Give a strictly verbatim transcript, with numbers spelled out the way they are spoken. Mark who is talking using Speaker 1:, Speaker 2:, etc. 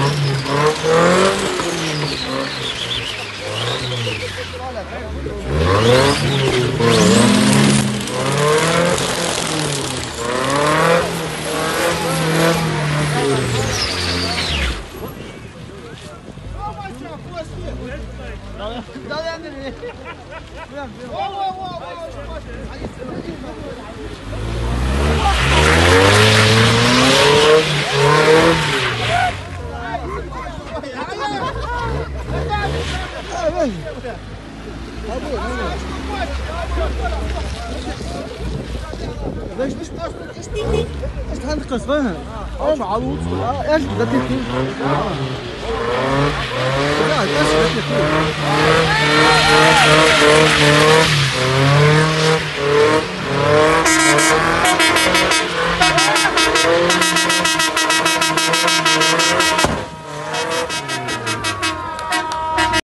Speaker 1: Weź, weź, weź, weź tylko swoje. O, معروض. ايش بدك فيه؟ لا، ايش بدك فيه؟